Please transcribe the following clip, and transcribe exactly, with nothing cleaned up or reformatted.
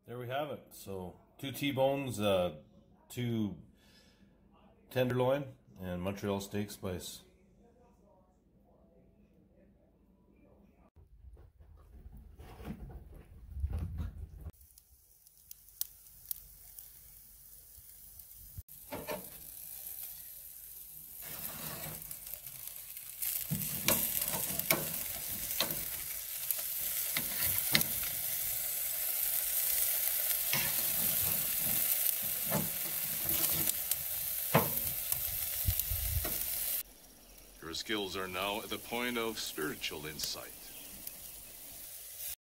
There we have it. So two T-bones, uh, two tenderloin, and Montreal steak spice. Your skills are now at the point of spiritual insight.